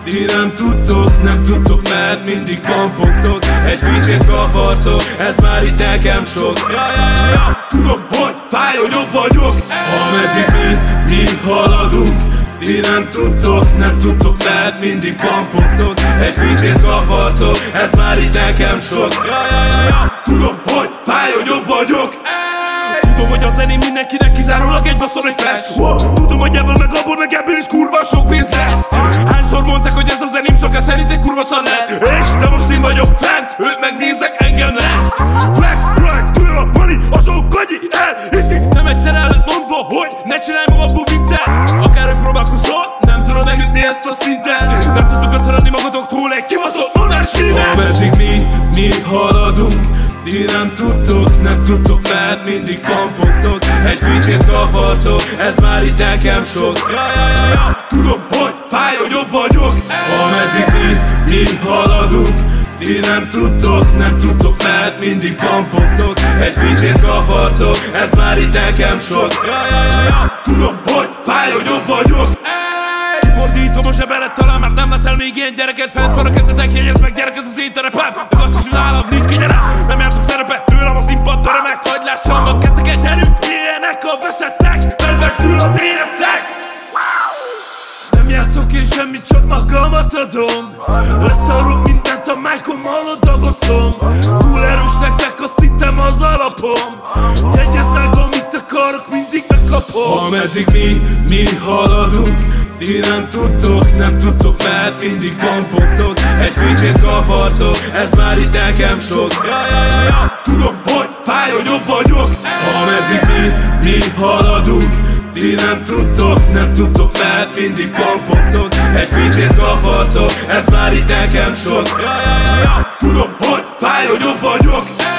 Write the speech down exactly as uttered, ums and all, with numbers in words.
Ti nem tudtok, nem tudtok, mert mindig pampogtok. Egy ficsét kapartok, ez már itt nekem sok. Ja, ja, ja, ja. Tudom, hogy fáj, hogy jobb vagyok. Ameddig mi, mi haladunk. Ti nem tudtok, nem tudtok, mert mindig pampogtok. Egy ficsét kapartok, ez már itt nekem sok. Ja, ja, ja, ja. Tudom, hogy fáj, hogy jobb vagyok. Tudom, hogy a zeném mindenkinek kizárólag egy baszol egy flash. Tudom, hogy ebből meg abból meg ebből is kurva sok pénz lesz. Hányszor mondták, hogy ez a zeném csak szerint egy kurva szar lett. És de most én vagyok fent, ők megnéznek engem nem. Flex, projekt, tőle a money, a sok gagyi elhiszik. Nem egyszer előtt mondva, hogy ne csinálj magadból viccet. Akárhogy próbálkozol, nem tudod megütni ezt a szinten. Nem tudtok azt haladni magatoktól egy kibaszott mondás híven. Ameddig mi, mi haladunk. Ti nem tudtok, nem tudtok, mert mindig pampogtok. Egy ficsét kapartok, ez már itt nekem sok. Ja, ja, ja, ja. Tudom, hogy fáj, hogy jobb vagyok. Ameddig mi, mi haladunk. Ti nem tudtok, nem tudtok, mert mindig pampogtok. Egy ficsét kapartok, ez már itt nekem sok. Ja, ja, ja, ja. Tudom, hogy fáj, hogy jobb vagyok. Fordítom a zsebelet, talán már nem látál még ilyen gyereket. Fent van a kezdetek, jegyez meg gyerek, ez az én terepem. Meg azt is, hogy nálam nincs kigyere. Nem jártok szerepet, tőlem a színpadra remek. Hagy lássam a kezeket, gyerünk, ilyenek a veszettek. Felvettül a véretek. Nem játszok én semmit, csak magamat adom. Leszarok mindent, a májkon malodagozom. Túl erős nektek, a szintem az alapom. Jegyezd meg, amit akarok, mindig megkapom. Ameddig mi, mi haladunk. Ti nem tudtok, nem tudtok, mert mindig pampogtok. Egy ficsét kapartok, ez már itt nekem sok. Ja, ja, ja, ja. Tudom, hogy fáj, hogy jobb vagyok. Ameddig mi, mi haladunk. Ti nem tudtok, nem tudtok, mert mindig pampogtok. Egy ficsét kapartok, ez már itt nekem sok. Ja, ja, ja, ja. Tudom, hogy fáj, hogy jobb vagyok.